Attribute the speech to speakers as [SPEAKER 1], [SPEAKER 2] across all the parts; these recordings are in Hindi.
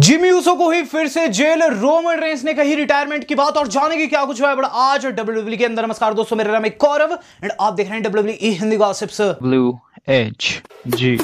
[SPEAKER 1] जिमी यूसो को ही फिर से जेल, रोमन रेंस ने कही रिटायरमेंट की बात और जाने की क्या कुछ हुआ है बड़ा आज डब्ल्यूडब्ल्यूई के अंदर। नमस्कार दोस्तों, मेरा नाम है गौरव एंड आप देख रहे हैं WWE Hindi gossips
[SPEAKER 2] blue edge जी।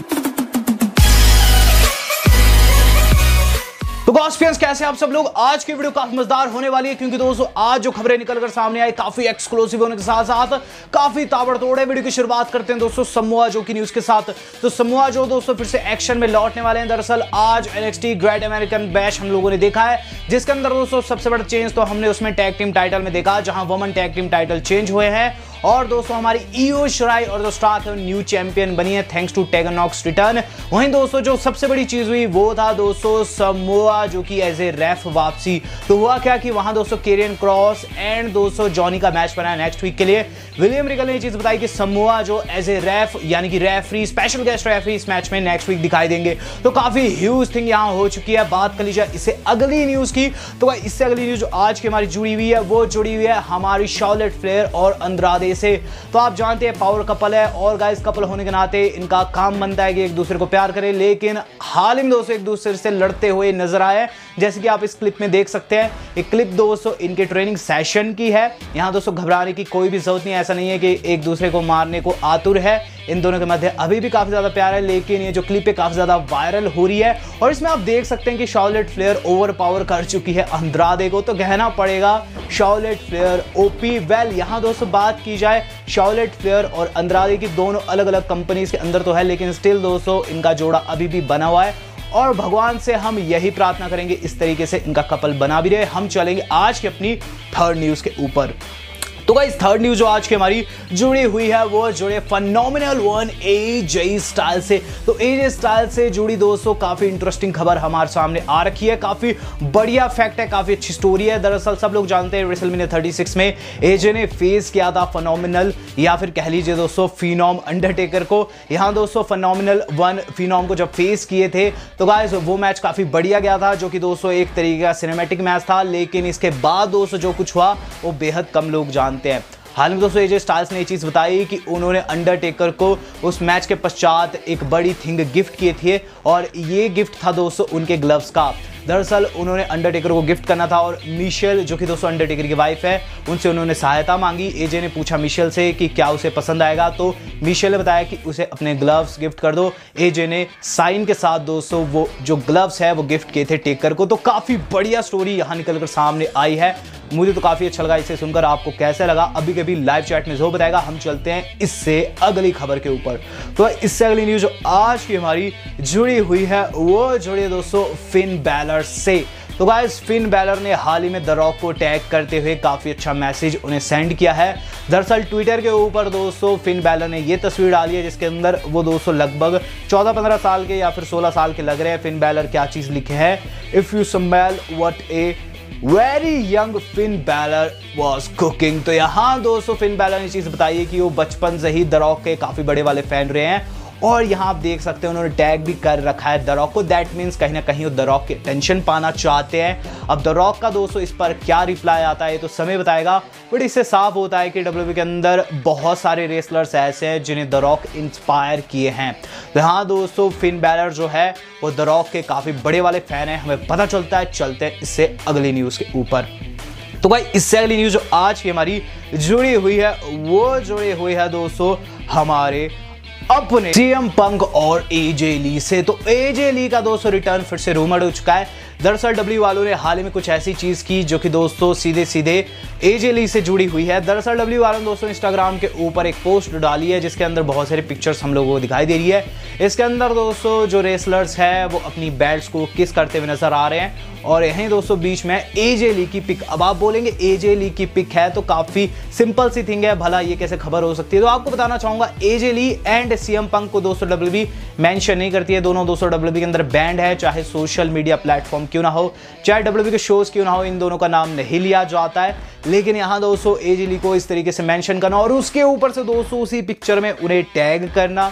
[SPEAKER 1] तो गॉसिपियंस कैसे आप सब लोग। आज की वीडियो काफी मजेदार होने वाली है क्योंकि दोस्तों आज जो खबरें निकलकर सामने आई काफी एक्सक्लूसिव होने के साथ साथ काफी ताबड़तोड़ है। वीडियो की शुरुआत करते हैं दोस्तों समोआ जो की न्यूज के साथ। तो समोआ जो दोस्तों फिर से एक्शन में लौटने वाले हैं। दरअसल आज NXT ग्रेट अमेरिकन बैश हम लोगों ने देखा है जिसके अंदर दोस्तों सबसे बड़ा चेंज तो हमने उसमें टैग टीम टाइटल में देखा, जहां women tag team title change हुए हैं और दोस्तों हमारी ईओ शिराई और जो स्टार थे न्यू चैंपियन बनी है thanks to Tegan Nox return. वहीं दोस्तों जो सबसे बड़ी चीज हुई वो था दोस्तों समोआ जो कि एज ए रेफ वापसी। तो हुआ क्या कि वहां दोस्तों केरियन क्रॉस एंड दोस्तों जॉनी का मैच बना नेक्स्ट वीक के लिए। विलियम रिगल ने ये चीज बताई कि Samoa Joe as a ref यानी कि रेफरी स्पेशल गेस्ट रेफरी इस मैच में नेक्स्ट वीक दिखाई देंगे। तो काफी ह्यूज थिंग यहां हो चुकी है। बात कर लीजिए इससे अगली न्यूज की, तो इससे अगली न्यूज जो आज की हमारी जुड़ी हुई है वो जुड़ी हुई है हमारी शार्लेट फ्लेयर और अंद्रादे से। तो आप जानते हैं पावर कपल है और गाइस कपल होने के नाते इनका काम बनता है कि एक दूसरे को प्यार करें, लेकिन हाल ही में दोस्तों एक दूसरे से लड़ते हुए नजर आए जैसे कि आप इस क्लिप में देख सकते हैं। एक क्लिप दोस्तों इनके ट्रेनिंग सेशन की है। यहां दोस्तों घबराने की कोई भी जरूरत नहीं है, ऐसा नहीं है कि एक दूसरे को मारने को आतुर है। इन दोनों के मध्य अभी भी काफी ज्यादा प्यार है, लेकिन ये जो क्लिप है काफी ज्यादा वायरल हो रही है और इसमें आप देख सकते हैं कि शार्लेट फ्लेयर ओवर पावर कर चुकी है अंद्रादे को। तो कहना पड़ेगा शार्लेट फ्लेयर ओपी। वेल यहां दोस्तों बात की जाए शार्लेट फ्लेयर और अंद्रादे की दोनों अलग अलग कंपनीज के अंदर तो है, लेकिन स्टिल दोस्तों इनका जोड़ा अभी भी बना हुआ है और भगवान से हम यही प्रार्थना करेंगे इस तरीके से इनका कपल बना भी रहे। हम चलेंगे आज की अपनी थर्ड न्यूज के ऊपर। तो गाइस थर्ड न्यूज जो आज की हमारी जुड़ी हुई है वो जुड़े फेनोमेनल वन एजे स्टाइल से। तो एजे स्टाइल से जुड़ी दोस्तों काफी इंटरेस्टिंग खबर हमारे सामने आ रखी है। काफी बढ़िया फैक्ट है, काफी अच्छी स्टोरी है। दरअसल सब लोग जानते हैं रेसलमेनिया 36 में एजे ने फेस किया था फेनोमेनल या फिर कह लीजिए दोस्तों फिनोम अंडरटेकर को। यहां दोस्तों फेनोमेनल वन फिनोम को जब फेस किए थे तो गाइस वो मैच काफी बढ़िया गया था, जो कि दोस्तों एक तरीके का सिनेमैटिक मैच था। लेकिन इसके बाद दोस्तों जो कुछ हुआ वो बेहद कम लोग जानते हैं। हाल में दोस्तों एजे स्टाइल्स ने ये चीज बताई कि उन्होंने अंडरटेकर को उस मैच के पश्चात एक बड़ी थिंग गिफ्ट किए थे और ये गिफ्ट था दोस्तों उनके ग्लव्स का। दरअसल उन्होंने अंडरटेकर को गिफ्ट करना था और मिशेल जो कि दोस्तों अंडरटेकर की वाइफ है उनसे उन्होंने सहायता मांगी। एजे ने पूछा मिशेल से कि क्या उसे पसंद आएगा, तो मिशेल ने बताया कि उसे अपने ग्लव्स गिफ्ट कर दो। एजे ने साइन के साथ दोस्तों वो जो ग्लव्स है वो गिफ्ट किए थे टेकर को। तो काफी बढ़िया स्टोरी यहां निकलकर सामने आई है। मुझे तो काफी अच्छा लगा इसे सुनकर। आपको कैसे लगा अभी के भी लाइव चैट में जरूर बताएगा। हम चलते हैं इससे अगली खबर के ऊपर। तो इससे अगली न्यूज जो आज की हमारी जुड़ी हुई है वो जुड़ी है दोस्तों फिन बैलर से। तो गाइस फिन बैलर ने हाल ही में द रॉक को टैग करते हुए काफी अच्छा मैसेज उन्हें सेंड किया है। दरअसल ट्विटर के ऊपर दोस्तों फिन बैलर ने ये तस्वीर डाली है जिसके अंदर वो दोस्तों लगभग 14-15 साल के या फिर 16 साल के लग रहे हैं। फिन बैलर क्या चीज लिखे है, if you smell what a very young Finn Balor was cooking. तो यहाँ दोस्तों फिन बैलर ने चीज बताई है कि वो बचपन से ही द रॉक के काफी बड़े वाले फैन रहे हैं और यहाँ आप देख सकते हैं उन्होंने टैग भी कर रखा है द रॉक को। दैट मीन्स कहीं ना कहीं वो द रॉक की अटेंशन पाना चाहते हैं। अब द रॉक का दोस्तों इस पर क्या रिप्लाई आता है तो समय बताएगा, बट इससे साफ होता है कि डब्ल्यूडब्ल्यूई के अंदर बहुत सारे रेसलर्स ऐसे हैं जिन्हें द रॉक इंस्पायर किए हैं। तो यहाँ दोस्तों फिन बैलर जो है वो द रॉक के काफी बड़े वाले फैन है, हमें पता चलता है। चलते हैं इससे अगली न्यूज के ऊपर। तो भाई इससे अगली न्यूज जो आज की हमारी जुड़ी हुई है वो जुड़ी हुई है दोस्तों हमारे अपने सीएम पंक और एजे ली से। तो एजे ली का दोस्तों रिटर्न फिर से रूमर्ड हो चुका है। दरअसल डब्ल्यू वालों ने हाल ही में कुछ ऐसी चीज की जो कि दोस्तों सीधे सीधे एजे ली से जुड़ी हुई है। दरअसल डब्ल्यू वालों ने दोस्तों इंस्टाग्राम के ऊपर एक पोस्ट डाली है जिसके अंदर बहुत सारे पिक्चर्स हम लोगों को दिखाई दे रही है। इसके अंदर दोस्तों जो रेसलर्स है वो अपनी बेल्ट्स को किस करते हुए नजर आ रहे हैं और यहीं दोस्तों बीच में एजे ली की पिक। अब आप बोलेंगे एजे ली की पिक है तो काफी सिंपल सी थिंग है, भला ये कैसे खबर हो सकती है। तो आपको बताना चाहूंगा एजे ली एंड सीएम पंक को दोस्तों डब्ल्यूबी मेंशन नहीं करती है। दोनों दोस्तों डब्ल्यूबी के अंदर बैंड है, चाहे सोशल मीडिया प्लेटफॉर्म क्यों ना हो, चाहे डब्ल्यूबी के शोज क्यों ना हो, इन दोनों का नाम नहीं लिया जाता है। लेकिन यहां दोस्तों एजे ली को इस तरीके से मेंशन करना और उसके ऊपर से दोस्तों उसी पिक्चर में उन्हें टैग करना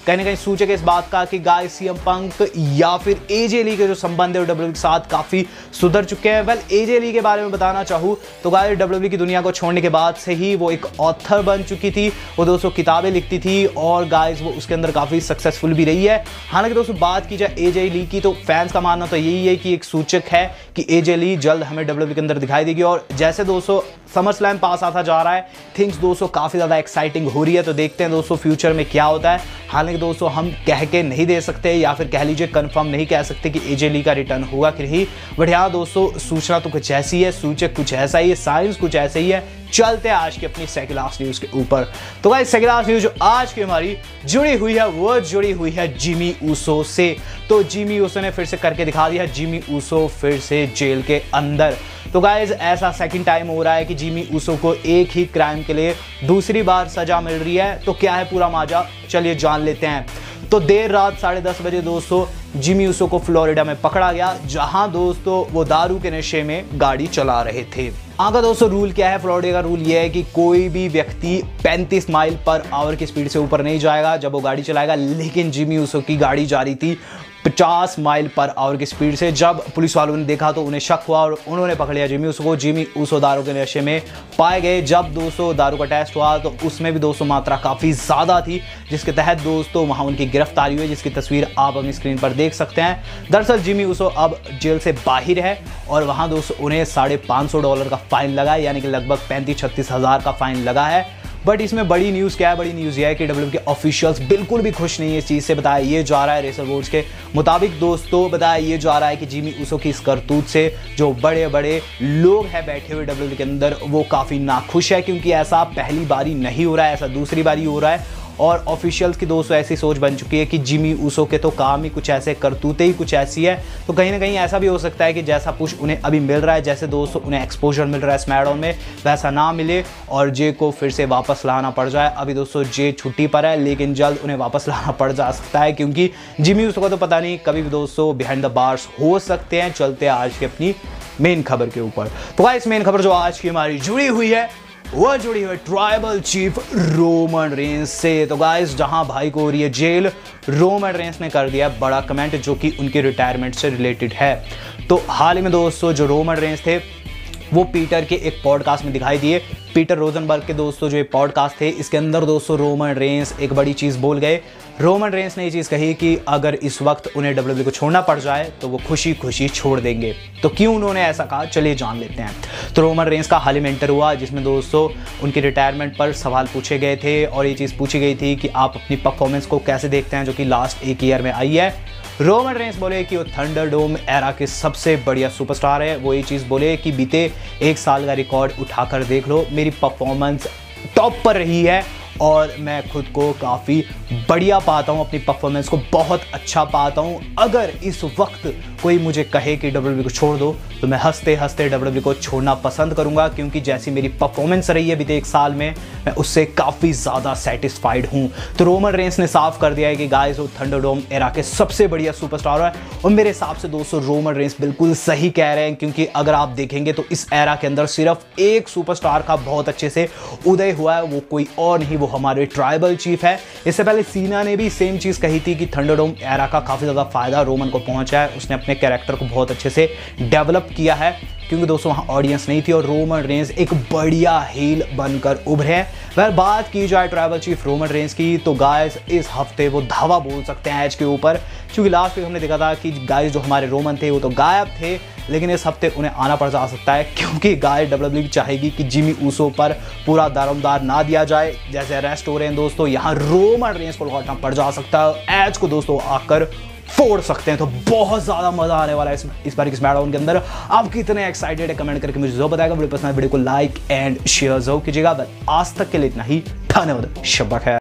[SPEAKER 1] कहीं ना कहीं सूचक है इस बात का कि गाइस सीएम पंक या फिर एजे ली के जो संबंध है डब्ल्यूडब्ल्यूई के साथ काफी सुधर चुके हैं। वेल एजे ली के बारे में बताना चाहूँ तो गाइस डब्ल्यूडब्ल्यूई की दुनिया को छोड़ने के बाद से ही वो एक ऑथर बन चुकी थी। वो दोस्तों किताबें लिखती थी और गाइस वो उसके अंदर काफी सक्सेसफुल भी रही है। हालांकि दोस्तों बात की जाए एजे ली की तो फैंस का मानना तो यही है कि एक सूचक है कि एजे ली जल्द हमें डब्ल्यूडब्ल्यूई के अंदर दिखाई देगी। और जैसे दोस्तों समर स्लैम पास आता जा रहा है, थिंग्स दोस्तों काफी ज्यादा एक्साइटिंग हो रही है, तो देखते हैं दोस्तों फ्यूचर में क्या होता है। हालांकि दोस्तों हम कह के नहीं दे सकते या फिर कह लीजिए कंफर्म नहीं कह सकते कि एजे ली का रिटर्न होगा कि नहीं, बट यहाँ दोस्तों सूचना तो कुछ ऐसी है, सूचक कुछ ऐसा ही है, साइंस कुछ ऐसे ही है। चलते हैं आज की अपनी सेकंड लास्ट न्यूज के ऊपर। तो गाइस सेकंड लास्ट न्यूज जो आज की हमारी जुड़ी हुई है वो जुड़ी हुई है जिमी ऊसो से। तो जिमी ऊसो ने फिर से करके दिखा दिया, जिमी ऊसो फिर से जेल के अंदर। तो गाइस ऐसा सेकंड टाइम हो रहा है कि जिमी ऊसो को एक ही क्राइम के लिए दूसरी बार सजा मिल रही है। तो क्या है पूरा माजा, चलिए जान लेते हैं। तो देर रात 10:30 बजे दोस्तों जिमी ऊसो को फ्लोरिडा में पकड़ा गया, जहां दोस्तों वो दारू के नशे में गाड़ी चला रहे थे। यहाँ का दोस्तों रूल क्या है, फ्लोरिडा का रूल ये है कि कोई भी व्यक्ति 35 माइल पर आवर की स्पीड से ऊपर नहीं जाएगा जब वो गाड़ी चलाएगा। लेकिन जिमी ऊसो की गाड़ी जा रही थी 50 माइल पर आवर की स्पीड से। जब पुलिस वालों ने देखा तो उन्हें शक हुआ और उन्होंने पकड़ लिया जिमी ऊसो को। जिमी ऊसो दारू के नशे में पाए गए। जब दोस्तों दारू का टेस्ट हुआ तो उसमें भी दोस्तों मात्रा काफ़ी ज़्यादा थी, जिसके तहत दोस्तों वहाँ उनकी गिरफ्तारी हुई, जिसकी तस्वीर आप अपनी स्क्रीन पर देख सकते हैं। दरअसल जिमी ऊसो अब जेल से बाहर है और वहाँ दोस्तों उन्हें $550 का फाइन लगा है, यानी कि लगभग 35-36 हज़ार का फाइन लगा है। बट इसमें बड़ी न्यूज़ क्या है, बड़ी न्यूज़ ये है कि डब्ल्यूडब्ल्यूई के ऑफिशियल्स बिल्कुल भी खुश नहीं है इस चीज़ से। बताया ये जा रहा है रेसर बोर्ड्स के मुताबिक दोस्तों, बताया ये जा रहा है कि जिमी ऊसो की इस करतूत से जो बड़े बड़े लोग हैं बैठे हुए डब्ल्यूडब्ल्यूई के अंदर वो काफ़ी नाखुश है, क्योंकि ऐसा पहली बारी नहीं हो रहा है, ऐसा दूसरी बारी हो रहा है। और ऑफिशियल्स की दोस्तों ऐसी सोच बन चुकी है कि जिमी ऊसो के तो काम ही कुछ ऐसे, करतूतें ही कुछ ऐसी है। तो कहीं ना कहीं ऐसा भी हो सकता है कि जैसा पुश उन्हें अभी मिल रहा है, जैसे दोस्तों उन्हें एक्सपोजर मिल रहा है स्मैकडाउन में, वैसा ना मिले और जे को फिर से वापस लाना पड़ जाए। अभी दोस्तों जे छुट्टी पर है, लेकिन जल्द उन्हें वापस लाना पड़ जा सकता है, क्योंकि जिमी ऊसो का तो पता नहीं कभी भी दोस्तों बिहाइंड द बार्स हो सकते हैं। चलते हैं आज की अपनी मेन खबर के ऊपर। तो गाइस मेन खबर जो आज की हमारी जुड़ी हुई है वो जुड़ी हुई ट्राइबल चीफ रोमन रेंस से। तो गाइस जहां भाई को हो रही है जेल, रोमन रेंस ने कर दिया बड़ा कमेंट जो कि उनके रिटायरमेंट से रिलेटेड है। तो हाल ही में दोस्तों जो रोमन रेंस थे वो पीटर के एक पॉडकास्ट में दिखाई दिए। पीटर रोजनबर्ग के दोस्तों जो ये पॉडकास्ट थे इसके अंदर दोस्तों रोमन रेंस एक बड़ी चीज़ बोल गए। रोमन रेंस ने ये चीज़ कही कि अगर इस वक्त उन्हें डब्ल्यूडब्ल्यूई को छोड़ना पड़ जाए तो वो खुशी खुशी छोड़ देंगे। तो क्यों उन्होंने ऐसा कहा, चलिए जान लेते हैं। तो रोमन रेंस का हाल ही में इंटरव्यू हुआ जिसमें दोस्तों उनकी रिटायरमेंट पर सवाल पूछे गए थे और ये चीज़ पूछी गई थी कि आप अपनी परफॉर्मेंस को कैसे देखते हैं जो कि लास्ट एक ईयर में आई है। रोमन रेंस बोले कि वो थंडरडोम एरा के सबसे बढ़िया सुपरस्टार है। वो ये चीज़ बोले कि बीते एक साल का रिकॉर्ड उठाकर देख लो, मेरी परफॉर्मेंस टॉप पर रही है और मैं खुद को काफ़ी बढ़िया पाता हूँ, अपनी परफॉर्मेंस को बहुत अच्छा पाता हूँ। अगर इस वक्त कोई मुझे कहे कि डब्ल्यूडब्ल्यूई को छोड़ दो तो मैं हंसते हंसते डब्ल्यूडब्ल्यूई को छोड़ना पसंद करूँगा, क्योंकि जैसी मेरी परफॉर्मेंस रही है बीते एक साल में मैं उससे काफ़ी ज़्यादा सेटिस्फाइड हूँ। तो रोमन रेंस ने साफ कर दिया है कि गाइस वो थंडरडोम एरा के सबसे बढ़िया सुपरस्टार है। और मेरे हिसाब से दोस्तों रोमन रेंस बिल्कुल सही कह रहे हैं, क्योंकि अगर आप देखेंगे तो इस एरा के अंदर सिर्फ एक सुपरस्टार का बहुत अच्छे से उदय हुआ है, वो कोई और नहीं, वो हमारे ट्राइबल चीफ है। इससे पहले सीना ने भी सेम चीज़ कही थी कि थंडरडोम एरा का काफ़ी ज़्यादा फायदा रोमन को पहुंचा है। उसने अपने कैरेक्टर को बहुत अच्छे से डेवलप किया है, क्योंकि दोस्तों वहाँ ऑडियंस नहीं थी और रोमन रेंस एक बढ़िया हील बनकर उभरे हैं। वह बात की जाए ट्राइबल चीफ रोमन रेंस की तो गाइस इस हफ्ते वो धावा बोल सकते हैं एज के ऊपर, क्योंकि लास्ट वीक हमने देखा था कि गाइस जो हमारे रोमन थे वो तो गायब थे, लेकिन इस हफ्ते उन्हें आना पड़ जा सकता है, क्योंकि गाइस डब्ल्यूडब्ल्यूई चाहेगी कि जिमी ऊसो पर पूरा दारोमदार ना दिया जाए। जैसे अरेस्ट हो रहे हैं दोस्तों, यहाँ रोमन रेंस को लौटना पड़ जा सकता है, एज को दोस्तों आकर फोड़ सकते हैं। तो बहुत ज़्यादा मज़ा आने वाला है इस बार की स्मैकडाउन के अंदर। आप कितने एक्साइटेड है कमेंट करके मुझे जरूर बताएगा। वीडियो पसंद है वीडियो को लाइक एंड शेयर जरूर कीजिएगा। बस आज तक के लिए इतना ही, धन्यवाद, शब्बा खैर।